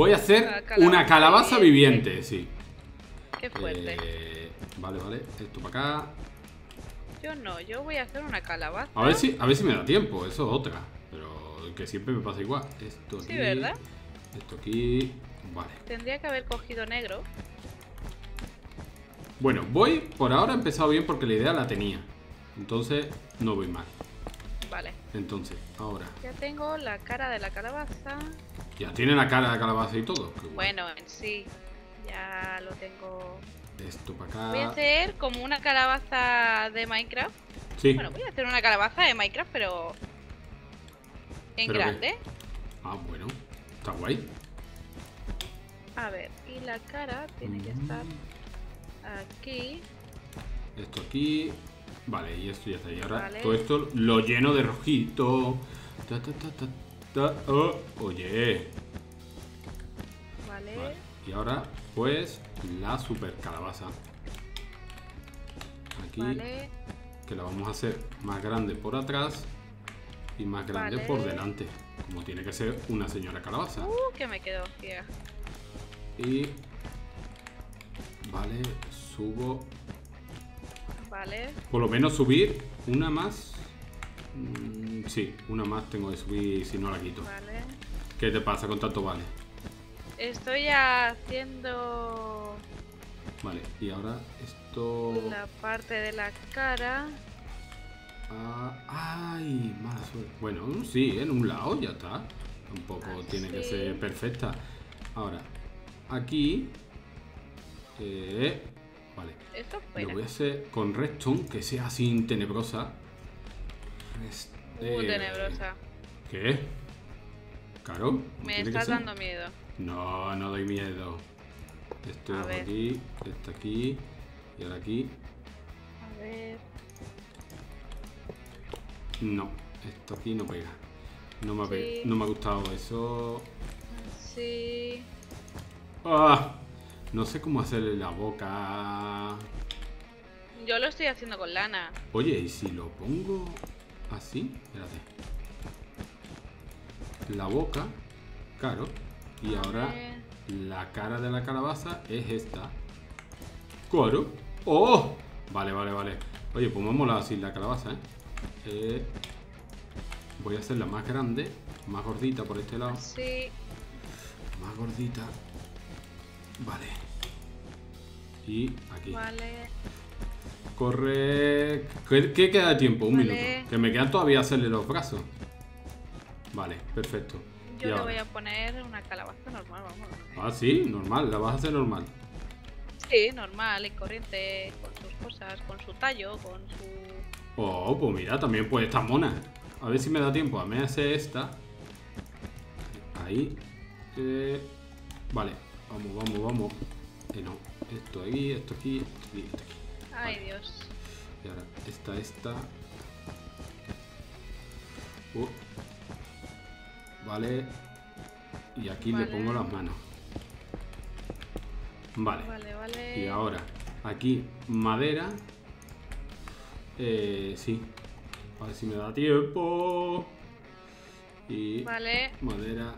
Voy a hacer una calabaza viviente, sí. Qué fuerte. Vale, esto para acá. Yo voy a hacer una calabaza. A ver si me da tiempo, eso es otra. Pero que siempre me pasa igual. Esto aquí. Sí, ¿verdad? Esto aquí. Vale. Tendría que haber cogido negro. Bueno, por ahora he empezado bien porque la idea la tenía. Entonces, no voy mal. Vale. Entonces, ahora. Ya tengo la cara de la calabaza. Ya tiene la cara de calabaza y todo. Bueno, en sí. Ya lo tengo. Esto para acá. Voy a hacer como una calabaza de Minecraft. Sí. Bueno, voy a hacer una calabaza de Minecraft, pero en ¿Pero grande. qué? Ah, bueno. Está guay. A ver, y la cara tiene que estar aquí. Esto aquí. Vale, y esto ya está. Y ahora Vale. todo esto lo lleno de rojito. Oh, oye. Vale. Y ahora, pues, la super calabaza. Aquí. Vale. Que la vamos a hacer más grande por atrás y más grande Vale. por delante. Como tiene que ser una señora calabaza. Que me quedo ciega. Y. Vale, subo. Vale. Por lo menos subir una más. Sí, una más tengo que subir si no la quito. Vale. ¿Qué te pasa con tanto vale? Estoy haciendo Vale, y ahora esto. la parte de la cara. Ay, mala suerte. Bueno, sí, en un lado ya está. Tampoco tiene que sí. ser perfecta. Ahora, aquí. Vale. Esto Lo fuera. voy a hacer con redstone, que sea así tenebrosa. Tenebrosa. ¿Qué? ¿Caro? ¿No Me tiene que estás ser? dando miedo. No, no doy miedo. Esto A es ver. aquí, esto aquí. Y ahora aquí. A ver. No, esto aquí no pega. No me, Sí. no me ha gustado eso. Sí. ¡Ah! No sé cómo hacerle la boca. Yo lo estoy haciendo con lana. Oye, ¿y si lo pongo así? Espérate. La boca, claro. Y ahora la cara de la calabaza es esta. Claro. ¡Oh! Vale. Oye, pues me ha molado así la calabaza, ¿eh? Voy a hacerla más grande, más gordita por este lado. Sí. Más gordita. Vale. Y aquí. Vale. Corre. ¿Qué queda de tiempo? Un Vale. minuto. Que me quedan todavía hacerle los brazos. Vale, perfecto. Yo Y le ahora. voy a poner una calabaza normal, vamos. Ah, sí, normal. La vas a hacer normal. Sí, normal y corriente, con sus cosas, con su tallo, con su... Oh, pues mira, también puede estar mona. A ver si me da tiempo. A mí hacer esta. Ahí. Vale. Vamos. No. Esto aquí, esto aquí, esto aquí, esto aquí. Ay, Vale. Dios. Y ahora, esta. Vale. Y aquí le Vale. pongo las manos. Vale. Vale. Y ahora, aquí, madera. Sí. A ver si me da tiempo. Y Vale. madera.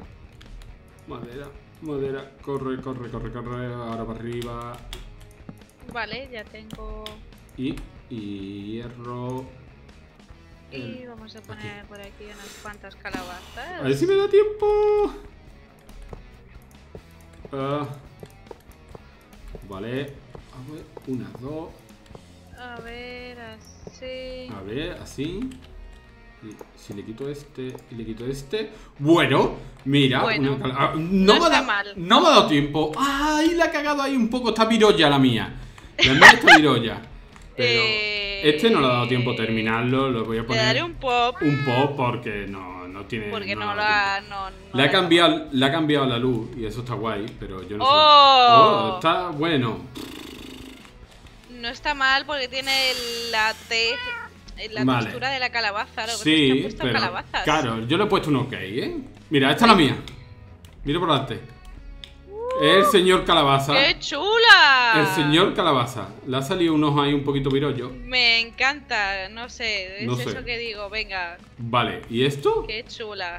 Corre. Ahora para arriba. Vale, ya tengo... Y hierro. Y vamos a poner por aquí unas cuantas calabazas. A ver si me da tiempo. Vale. A ver, una, dos. A ver, así... A ver, así. Y si le quito este y le quito este. Bueno, mira. Bueno, no está mal. No me ha dado tiempo. ¡Ay! La ha cagado ahí un poco. Está virolla la mía. La mía está virolla. Pero este no le ha dado tiempo a terminarlo. Lo voy a Le poner. daré un pop. Un pop porque no tiene. Porque no ha lo dado ha... tiempo. No, Le ha cambiado la luz y eso está guay, pero yo no sé. ¡Oh! Está bueno. No está mal porque tiene la Vale. textura de la calabaza. Lo que pasa es que Sí, han puesto pero calabazas. claro, yo le he puesto un ok, ¿eh? Mira, esta es la mía. Mira por delante. El señor calabaza. ¡Qué chula! El señor calabaza. Le ha salido unos ahí un poquito virollo. Me encanta, no sé, es No sé. eso que digo, venga, Vale, ¿y esto? qué chula.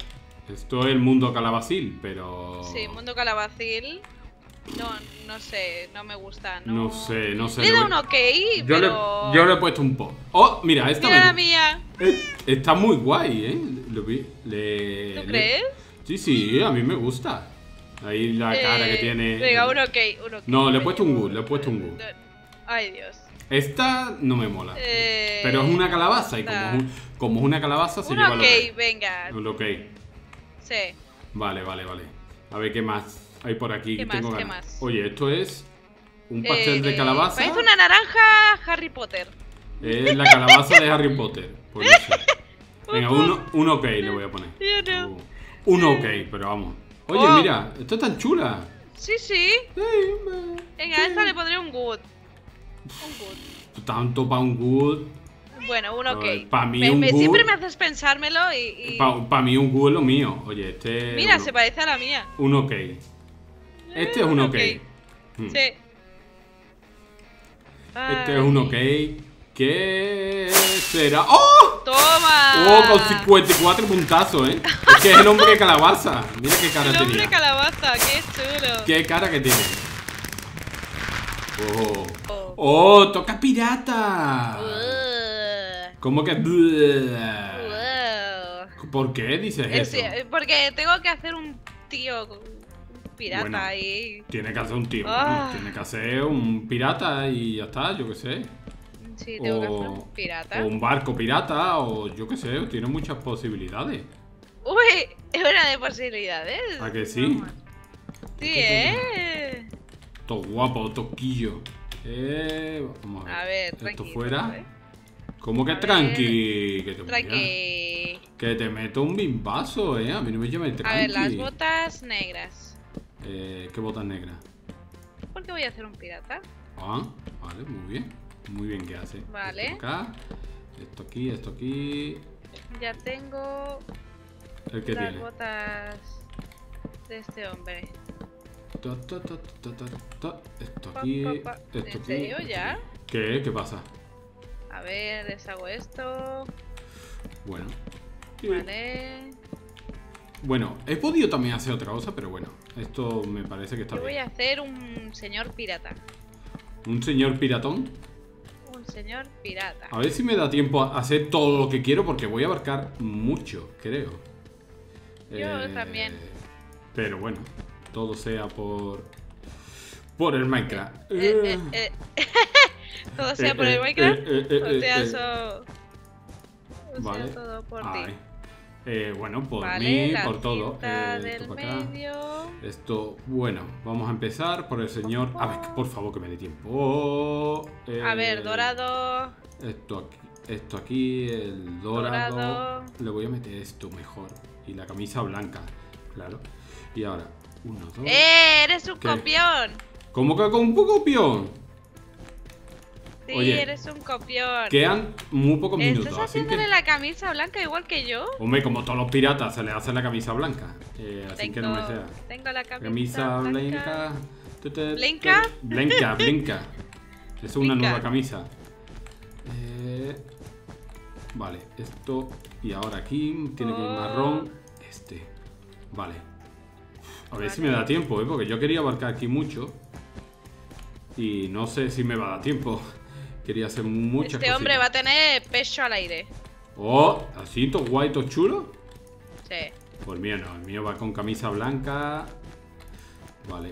Esto es el mundo calabacil, pero... Sí, mundo calabacil. No sé, no me gusta. No sé. Le da un ok, pero... Yo le he puesto un po. Oh, mira, esta Mira la mía. Está muy guay, ¿eh? ¿Tú crees? Sí, a mí me gusta. Ahí la cara que tiene. Venga, un ok. No, le he puesto un good, Ay, Dios. Esta no me mola. Pero es una calabaza y como es una calabaza se lleva ok, lo que. venga. Un ok. Sí. Vale. A ver qué más hay por aquí. ¿Qué Tengo más? ¿Qué ganas. más? Oye, esto es un pastel de calabaza. Parece una naranja Harry Potter. Es la calabaza de Harry Potter. Por eso. Venga, un ok le voy a poner. Yo no. Un ok, pero vamos. Oye, mira, esto es tan chula. Sí. Venga, a esta le pondré un good. Un good. Tanto para un good. Bueno, un ok. Para mí un good. Siempre me haces pensármelo y... Para mí un good es lo mío. Oye, este... Mira, se parece a la mía. Un ok. Este es un ok. Sí. Este es un ok. ¿Qué será? ¡Oh! ¡Toma! ¡Oh! Con 54 puntazos, ¿eh? Es que es el hombre de calabaza. Mira qué cara El tenía. hombre calabaza, qué chulo. Qué cara que tiene. ¡Oh! ¡Toca pirata! ¿Cómo que? ¿Por qué dices eso? Porque tengo que hacer un tío pirata bueno, ahí. Tiene que hacer un tío. Tiene que hacer un pirata y ya está, yo qué sé. Sí, tengo que hacer un pirata. O un barco pirata, o yo qué sé, tiene muchas posibilidades. Uy, es una de posibilidades. ¿A que sí? Sí, Todo guapo, toquillo. Vamos a ver, esto tranquilo, fuera. ¿Cómo que tranqui? Tranqui. Que te meto un bimbazo, A mí no me llame tranqui. A ver, las botas negras. ¿Qué botas negras? ¿Por qué voy a hacer un pirata? Ah, vale, muy bien. Muy bien que hace. Vale. Esto acá. Esto aquí. Ya tengo ¿El que las tiene? botas de este hombre. Esto aquí. Esto ¿En serio ya? ¿Qué? ¿Qué pasa? A ver, deshago esto. Bueno. Vale. Bueno, he podido también hacer otra cosa, pero bueno, esto me parece que está Yo bien. voy a hacer un señor pirata. ¿Un señor piratón? Un señor pirata. A ver si me da tiempo a hacer todo lo que quiero, porque voy a abarcar mucho, creo. Yo también. Pero bueno, todo sea por el Minecraft. Todo sea por el Minecraft. O sea, vale. todo por ti. Bueno, por vale, mí, la por todo. cinta Esto del para acá. medio. Esto, bueno, vamos a empezar por el señor. A ver, por favor, que me dé tiempo. A ver, dorado. Esto aquí, el dorado. Le voy a meter esto mejor. Y la camisa blanca, claro. Y ahora, 1, 2. Eres un ¿Qué? copión. ¿Cómo que con un copión? Sí, Oye, eres un copión. Quedan muy pocos minutos. ¿Estás haciéndole la camisa blanca igual que yo? Hombre, como todos los piratas se le hace la camisa blanca. Así que no me sea. Tengo la Camisa blanca. ¿Blanca? Blanca. Es una nueva camisa. Vale, esto. Y ahora aquí tiene que ir marrón. Vale. A ver si me da tiempo, porque yo quería abarcar aquí mucho. Y no sé si me va a dar tiempo. Quería hacer muchas cosas. Este hombre va a tener pecho al aire. Oh, así, todo guay, todo chulo. Sí. Pues el mío no, el mío va con camisa blanca. Vale.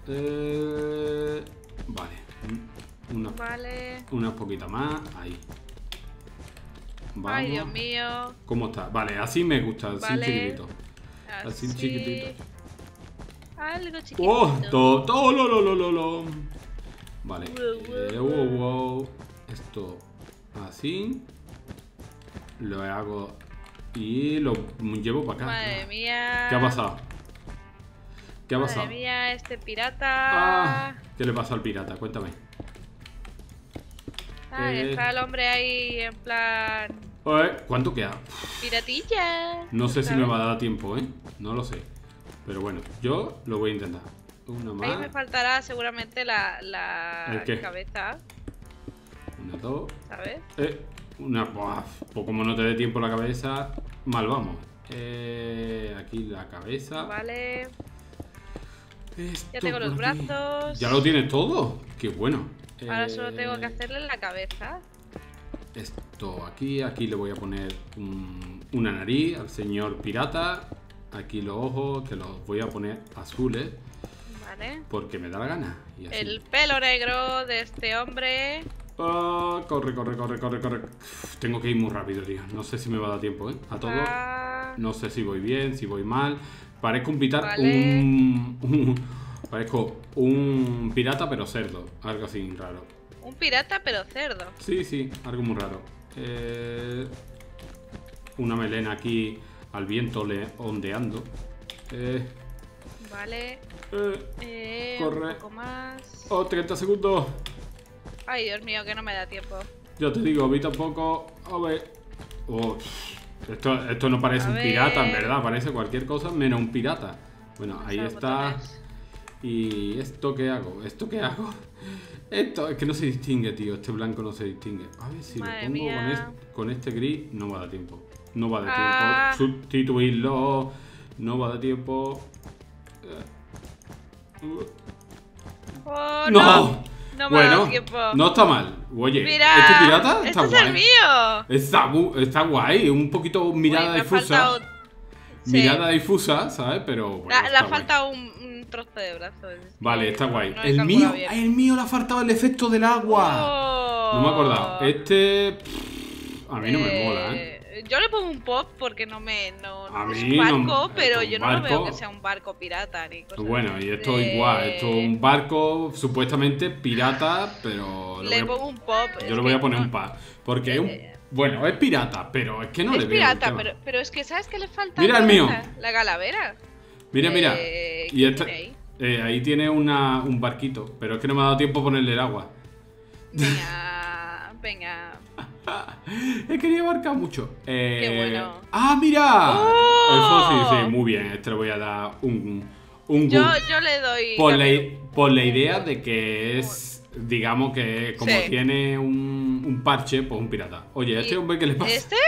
Vale. Una poquita más. Ahí. Vamos. Ay, Dios mío. ¿Cómo está? Vale, así me gusta, así vale. chiquitito. Así chiquitito. Algo chiquitito. Oh, todo lo. Vale. Wow. Esto así. Lo hago y lo llevo para acá. Madre mía. ¿Qué ha pasado? Madre mía, este pirata. ¿Qué le pasa al pirata? Cuéntame. Está el hombre ahí en plan... ¿Cuánto queda? Piratilla. No sé si me va a dar tiempo, No lo sé. Pero bueno, yo lo voy a intentar. Una más. Ahí me faltará seguramente la ¿El qué? cabeza. 1, 2. ¿Sabes? Pues como no te dé tiempo la cabeza, mal vamos. Aquí la cabeza. Vale. Esto Ya tengo los por aquí. brazos. ¿Ya lo tienes todo? ¡Qué bueno! Ahora solo tengo que hacerle la cabeza. Esto aquí le voy a poner una nariz al señor pirata. Aquí los ojos, que los voy a poner azules. Vale. Porque me da la gana. Y así. El pelo negro de este hombre. Ah, corre. Uf, tengo que ir muy rápido, tío. No sé si me va a dar tiempo, ¿eh? A todo. Ah, No sé si voy bien, si voy mal. Parezco un pirata. Vale. Parezco un pirata, pero cerdo. Algo así raro. un pirata pero cerdo. Sí, algo muy raro. Una melena aquí al viento ondeando. Vale. Corre. Un poco más. Oh, 30 segundos. Ay, Dios mío, que no me da tiempo. Ya te digo, a mí tampoco. A ver. Oh, esto no parece A un ver. pirata, en verdad. Parece cualquier cosa menos un pirata. Bueno, ahí Los está. botones. ¿Y esto qué hago? ¿Esto qué hago? Esto es que no se distingue, tío. Este blanco no se distingue. A ver si Madre lo pongo mía. con este gris. No va a dar tiempo. No va a dar Ah. tiempo. Sustituirlo. No va a dar tiempo. Oh, ¡No! no. No me ha dado Bueno, tiempo. no está mal. Oye, Mira, ¿este pirata? Está este es guay. el mío. Está guay. Un poquito mirada Uy, me ha difusa. faltado. Sí. Mirada difusa, ¿sabes? Pero bueno, Le está ha guay. faltado un trozo de brazo. Es que Vale, está guay. no he El calculado mío, bien. el mío le ha faltado el efecto del agua. Oh. No me he acordado. Este. A mí no me mola, ¿eh? Yo le pongo un pop porque no me. A es mí un no- barco, pero es yo un no lo veo barco. que sea un barco pirata ni cosas Bueno, así. y esto igual. Esto es un barco supuestamente pirata, pero. Le pongo un pop. Yo le voy a poner un pa. Porque es un. Bueno, es pirata, pero es que no es le veo. el pirata, tema. pero es que ¿sabes qué le falta? Mira el mío. La calavera. Mira. Y ¿Qué este, tiene ahí? ahí tiene un barquito, pero es que no me ha dado tiempo a ponerle el agua. Venga. He querido abarcar mucho. Qué bueno. ¡Ah, mira! ¡Oh! Eso sí, muy bien. Este le voy a dar un Yo good. le doy. Por la idea de que es, digamos que como Sí. tiene un parche, pues un pirata. Oye, ¿este hombre qué le pasa? ¿Este?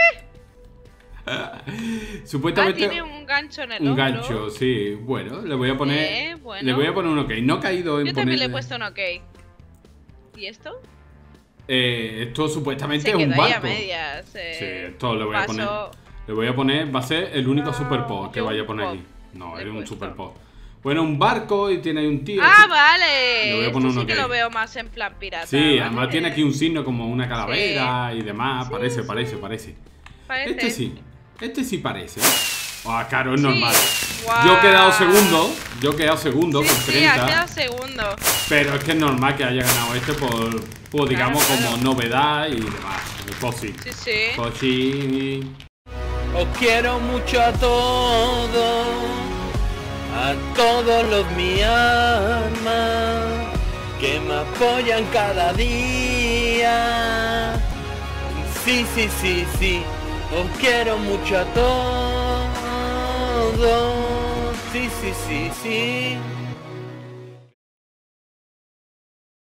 Supuestamente Tiene un gancho en el un hombro. gancho, sí. Bueno, le voy a poner. Bueno. Le voy a poner un ok. No ha caído en Yo también le he ponerle- puesto un ok. ¿Y esto? esto supuestamente Se es un quedó ahí a barco. medias. Sí, esto le voy a poner. paso. Le voy a poner, va a ser el único super pop que yo vaya a un poner pop aquí. No, le he es un puesto. super pop. Bueno, un barco y tiene ahí un tío. Ah, que- vale. Le voy a poner Este un sí que ok. lo veo más en plan pirata. Sí, ¿vale? además tiene aquí un signo como una calavera y demás. Sí, Parece. Parece. Este sí parece. Ah, claro, es Sí. normal. Guau. Yo he quedado segundo Sí, con sí, 30. ha quedado segundo. Pero es que es normal que haya ganado este por digamos, Claro. como novedad y demás. Pues sí. Sí. Pues sí. Os quiero mucho a todos los mi alma, que me apoyan cada día. Sí, os quiero mucho a todos. Sí.